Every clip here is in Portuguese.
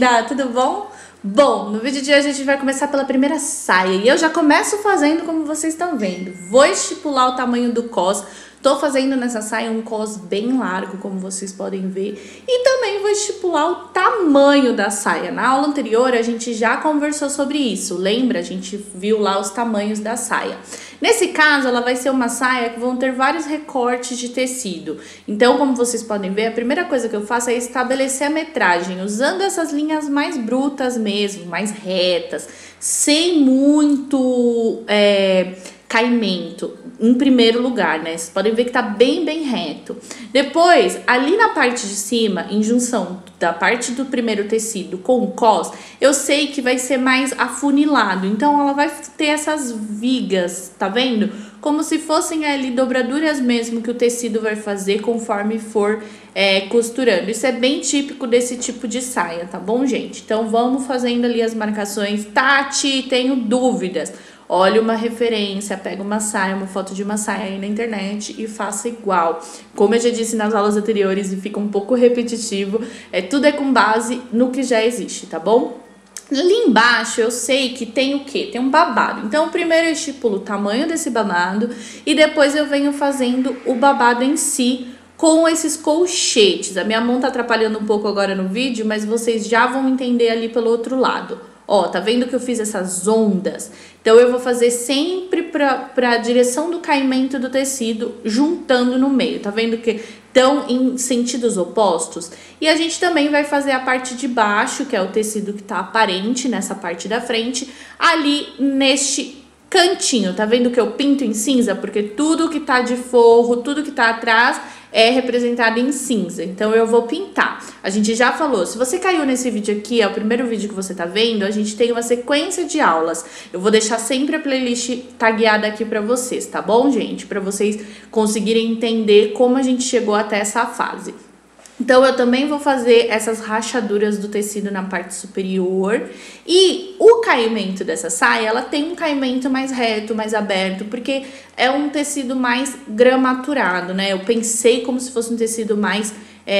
linda! Tudo bom? Bom, no vídeo de hoje a gente vai começar pela primeira saia e eu já começo fazendo como vocês estão vendo. Vou estipular o tamanho do cos. Tô fazendo nessa saia um cos bem largo, como vocês podem ver. E também vou estipular o tamanho da saia. Na aula anterior a gente já conversou sobre isso. Lembra? A gente viu lá os tamanhos da saia. Nesse caso, ela vai ser uma saia que vão ter vários recortes de tecido. Então, como vocês podem ver, a primeira coisa que eu faço é estabelecer a metragem, usando essas linhas mais brutas mesmo, mais retas, sem muito caimento. Em primeiro lugar, né? Vocês podem ver que tá bem reto. Depois, ali na parte de cima, em junção da parte do primeiro tecido com o cos, eu sei que vai ser mais afunilado. Então, ela vai ter essas vigas, tá vendo? Como se fossem ali dobraduras mesmo que o tecido vai fazer conforme for costurando. Isso é bem típico desse tipo de saia, tá bom, gente? Então, vamos fazendo ali as marcações. Tati, tenho dúvidas. Olha uma referência, pega uma saia, uma foto de uma saia aí na internet e faça igual. Como eu já disse nas aulas anteriores e fica um pouco repetitivo, tudo é com base no que já existe, tá bom? Ali embaixo eu sei que tem o quê? Tem um babado. Então, primeiro eu estipulo o tamanho desse babado e depois eu venho fazendo o babado em si com esses colchetes. A minha mão tá atrapalhando um pouco agora no vídeo, mas vocês já vão entender ali pelo outro lado. Ó, tá vendo que eu fiz essas ondas? Então, eu vou fazer sempre pra direção do caimento do tecido, juntando no meio. Tá vendo que estão em sentidos opostos? E a gente também vai fazer a parte de baixo, que é o tecido que tá aparente nessa parte da frente, ali neste cantinho. Tá vendo que eu pinto em cinza? Porque tudo que tá de forro, tudo que tá atrás é representado em cinza, então eu vou pintar. A gente já falou, se você caiu nesse vídeo aqui, é o primeiro vídeo que você tá vendo, a gente tem uma sequência de aulas. Eu vou deixar sempre a playlist tagueada aqui pra vocês, tá bom, gente? Pra vocês conseguirem entender como a gente chegou até essa fase. Então, eu também vou fazer essas rachaduras do tecido na parte superior. E o caimento dessa saia, ela tem um caimento mais reto, mais aberto, porque é um tecido mais gramaturado, né? Eu pensei como se fosse um tecido mais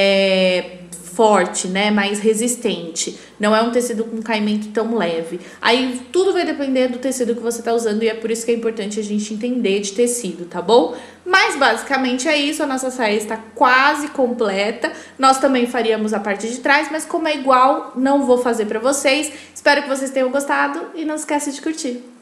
forte, né? Mais resistente. Não é um tecido com caimento tão leve. Aí, tudo vai depender do tecido que você tá usando e é por isso que é importante a gente entender de tecido, tá bom? Mas, basicamente, é isso. A nossa saia está quase completa. Nós também faríamos a parte de trás, mas como é igual, não vou fazer pra vocês. Espero que vocês tenham gostado e não esqueça de curtir.